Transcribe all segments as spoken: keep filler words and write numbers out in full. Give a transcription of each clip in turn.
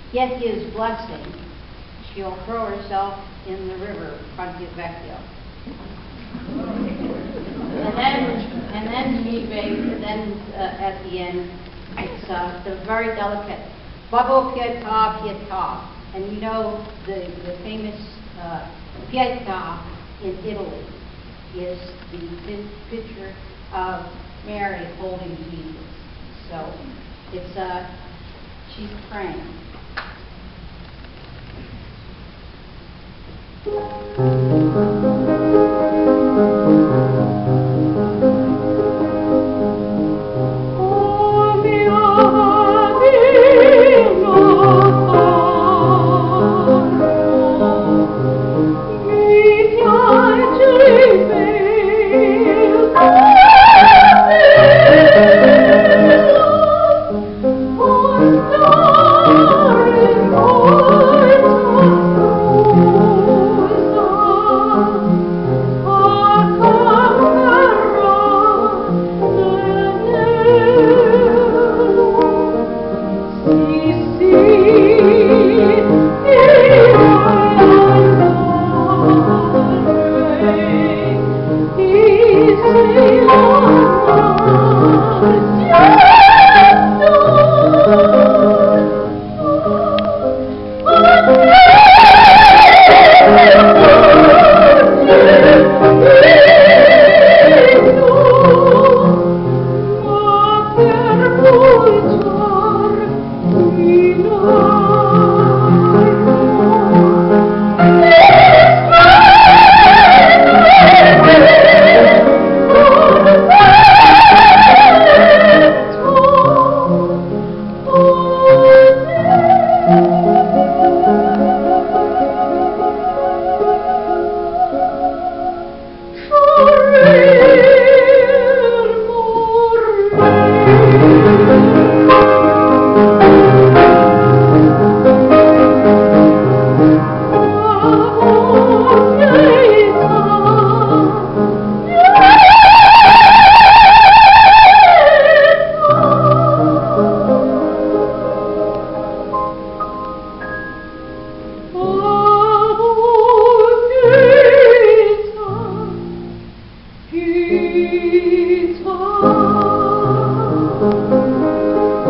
get his blessing, she'll throw herself in the river, Ponte Vecchio. And then, and then she makes, then uh, at the end, it's uh, the very delicate Babbo Pietà, Pietà. And you know the, the famous uh, Pietà in Italy is the pi- picture of Mary holding Jesus. So it's uh, she's praying.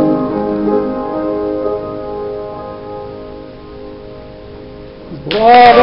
Bravo!